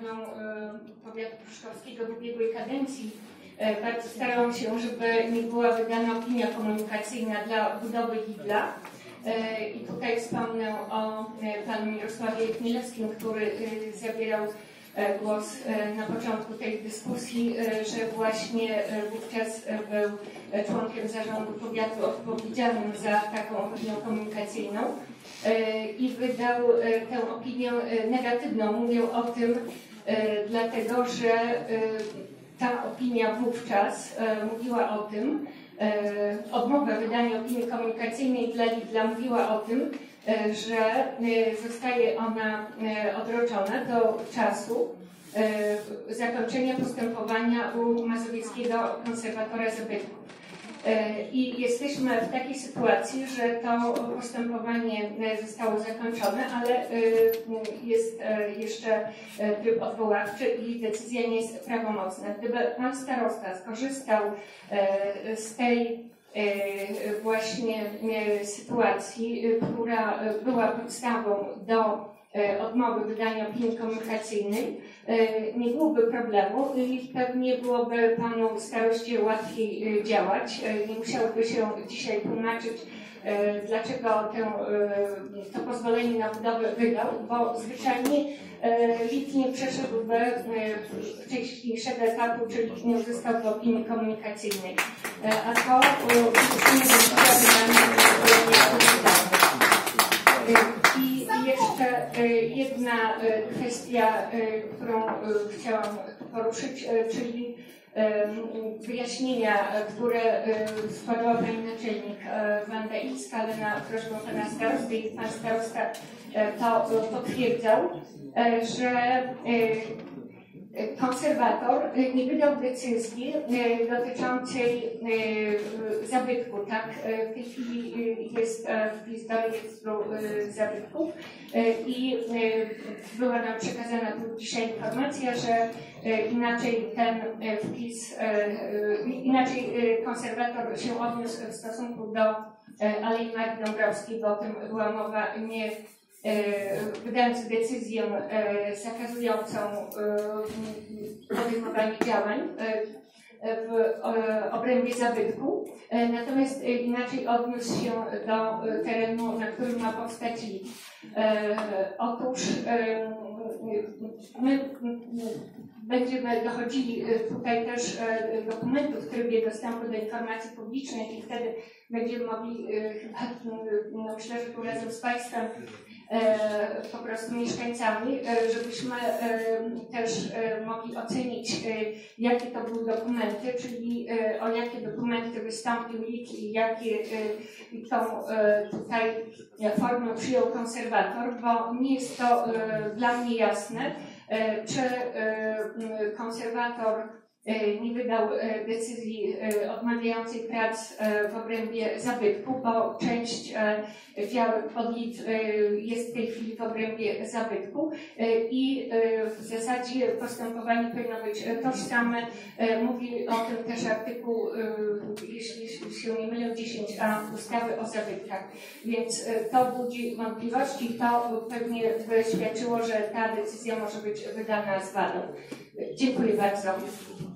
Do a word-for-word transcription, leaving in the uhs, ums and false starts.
radną powiatu pruszkowskiego w ubiegłej kadencji bardzo starałam się, żeby nie była wydana opinia komunikacyjna dla budowy Lidla. I tutaj wspomnę o panu Mirosławie Chmielewskim, który zabierał głos na początku tej dyskusji, że właśnie wówczas był członkiem zarządu powiatu odpowiedzialnym za taką opinię komunikacyjną i wydał tę opinię negatywną. Mówię o tym dlatego, że ta opinia wówczas mówiła o tym, odmowa wydania opinii komunikacyjnej dla Lidla mówiła o tym, że zostaje ona odroczona do czasu zakończenia postępowania u mazowieckiego konserwatora zabytków. I jesteśmy w takiej sytuacji, że to postępowanie zostało zakończone, ale jest jeszcze tryb odwoławczy i decyzja nie jest prawomocna. Gdyby pan starosta skorzystał z tej właśnie sytuacji, która była podstawą do odmowy wydania opinii komunikacyjnej, nie byłoby problemu i pewnie byłoby panu staroście łatwiej działać. Nie musiałby się dzisiaj tłumaczyć, dlaczego tę, to pozwolenie na budowę wydał, bo zwyczajnie Lid nie przeszedłby wcześniejszego etapu, czyli nie uzyskał opinii komunikacyjnej. A to już nie będzie wydane. I jeszcze jedna kwestia, którą chciałam poruszyć, czyli wyjaśnienia, które składała pani naczelnik Wanda Ilska, ale na prośbę pana starosty i pan starosta to potwierdzał, że konserwator nie wydał decyzji dotyczącej zabytku. Tak? W tej chwili jest wpis do rejestru zabytków i była nam przekazana tu dzisiaj informacja, że inaczej ten wpis, inaczej konserwator się odniósł w stosunku do Alei Marii Dąbrowskiej, bo o tym była mowa, nie wydając decyzję zakazującą podejmowanie działań w obrębie zabytku, natomiast inaczej odniósł się do terenu, na którym ma powstać Lid. Otóż my będziemy dochodzili tutaj też dokumentów w trybie dostępu do informacji publicznej i wtedy będziemy mogli, no myślę, że tu razem z Państwem, po prostu mieszkańcami, żebyśmy też mogli ocenić, jakie to były dokumenty, czyli o jakie dokumenty wystąpił Lid i jakie tą tutaj formę przyjął konserwator, bo nie jest to dla mnie jasne, czy konserwator nie wydał decyzji odmawiającej prac w obrębie zabytku, bo część działek pod Lid jest w tej chwili w obrębie zabytku i w zasadzie postępowanie powinno być tożsame. Mówi o tym też artykuł, jeśli się nie mylę, dziesięć a ustawy o zabytkach. Więc to budzi wątpliwości i to pewnie by świadczyło, że ta decyzja może być wydana z wadą. Dziękuję bardzo.